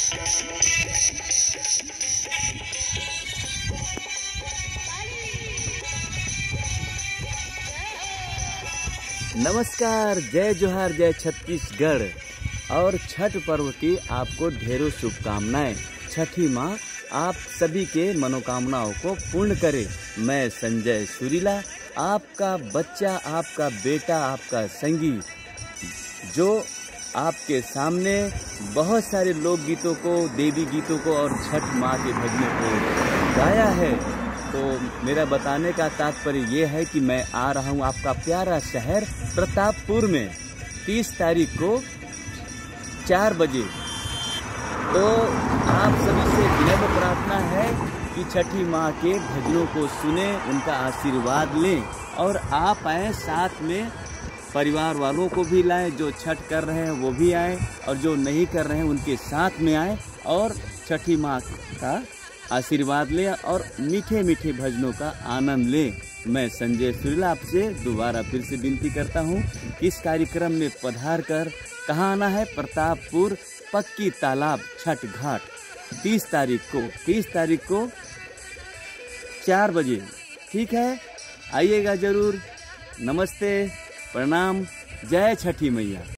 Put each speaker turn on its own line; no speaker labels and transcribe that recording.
नमस्कार, जय जोहार, जय छत्तीसगढ़। और छठ पर्व की आपको ढेरों शुभकामनाएं। छठी माँ आप सभी के मनोकामनाओं को पूर्ण करे। मैं संजय सुरीला, आपका बच्चा, आपका बेटा, आपका संगी, जो आपके सामने बहुत सारे लोकगीतों को, देवी गीतों को और छठ माँ के भजनों को गाया है। तो मेरा बताने का तात्पर्य ये है कि मैं आ रहा हूँ आपका प्यारा शहर प्रतापपुर में 30 तारीख को 4 बजे। तो आप सभी से विनम्र प्रार्थना है कि छठी माँ के भजनों को सुने, उनका आशीर्वाद लें और आप आएँ, साथ में परिवार वालों को भी लाएं। जो छठ कर रहे हैं वो भी आएँ और जो नहीं कर रहे हैं उनके साथ में आएँ और छठी माँ का आशीर्वाद लें और मीठे मीठे भजनों का आनंद लें। मैं संजय सुरीला आपसे दोबारा फिर से विनती करता हूँ कि इस कार्यक्रम में पधार कर कहाँ आना है? प्रतापपुर पक्की तालाब छठ घाट 30 तारीख को 4 बजे। ठीक है, आइएगा जरूर। नमस्ते, प्रणाम, जय छठी मैया।